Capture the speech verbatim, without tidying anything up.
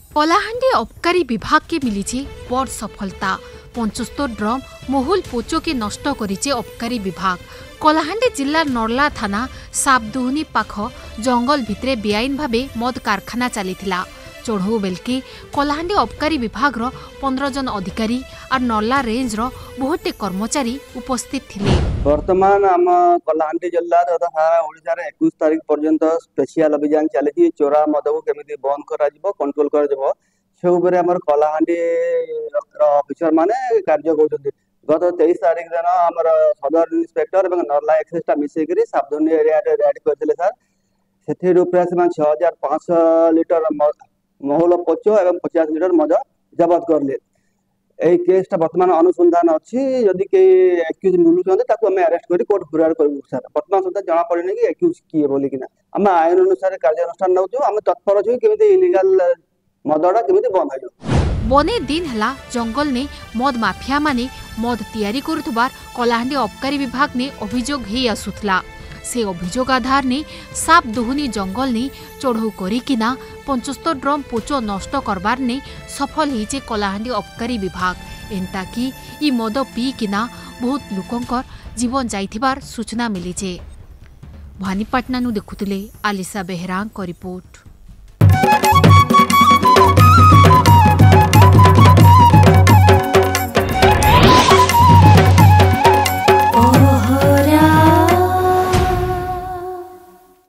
कलाहांडी अबकारी विभाग के मिली बड़ सफलता। पचहत्तर ड्रम महुल पोचो के नष्ट करिचे अबकारी विभाग। कलाहांडी जिला नर्ला थाना सापदुहनी पाख जंगल भितरे बेआईन भावे मद कारखाना चलीथिला। चढ़ऊ बेलके कलाहांडी अबकारी विभाग पंद्रह जन अधिकारी और नर्ला रेंज बहुते कर्मचारी उपस्थित थिले। वर्तमान आम कलाहांडी जिला सारा ओडिशा रे इक्कीस तारीख पर्यंत स्पेशल अभियान चली चोरा मद को केमिति बंद करा जिवो कंट्रोल करा जिवो से ऊपर हमर कलाहांडी ऑफिसर माने कार्य करछथि। गत तेईस तारीख दिन हमर सदर इंस्पेक्टर और नर्ला एक्सेस मिसे करी साबधनी एरिया रे रेड करथिले सर। सेथि रूपरे से छह हज़ार पाँच सौ लीटर महुल पोचो एवं पचास लीटर मद जब्त करले। এই কেসটা বর্তমান অনুসন্ধান ଅଛି। যদি কে এক্সকিউজ মিলুଛନ୍ତି তাকে আমি আরেস্ট କରି কোর্ট ফরওয়ার্ড କରିବୁ ସାର୍। ବର୍ତ୍ତମାନ ସୁଦ୍ଧା ଜଣା ପଡ଼ିନି କି ଏକ୍ୟୁଜ କିଏ ବୋଲି କିନା। ଆମେ ଆଇନ ଅନୁସାରେ କାର୍ଯ୍ୟାନୁଷ୍ଠାନ ନେଉଛୁ। ଆମେ ତତ୍ପର ଅଛୁ କେମିତି ଇଲିଗାଲ ମଦଟା କେମିତି ବନ୍ଦ ହେଇଯିବ। बने दिन हला जंगल ने मद माफिया माने मद तैयारी करुथबार कलाहांडी अबकारी विभाग ने अभियोग हे आसुथला। से अभियोग आधार ने साप दुहुनी जंगल ने चढ़ऊ करिकिना पचहत्तर ड्रम पोचो नष्ट करबार ने सफल होइचे कलाहांडी अबकारी विभाग। एंता कि ई मद पी किना बहुत लोकंकर जीवन जाइथिबार सूचना मिलीचे। भवानीपाटना नु देखुतिले आलिसा बेहरांग को रिपोर्ट।